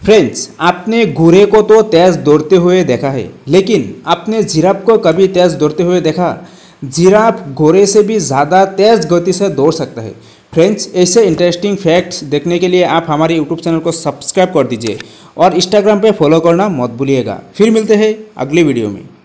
Friends, आपने घोड़े को तो तेज दौड़ते हुए देखा है, लेकिन आपने जिराफ को कभी तेज दौड़ते हुए देखा? जिराफ घोड़े से भी ज़्यादा तेज गति से दौड़ सकता है। फ्रेंड्स, ऐसे इंटरेस्टिंग फैक्ट्स देखने के लिए आप हमारे यूट्यूब चैनल को सब्सक्राइब कर दीजिए और इंस्टाग्राम पे फॉलो करना मत भूलिएगा। फिर मिलते हैं अगली वीडियो में।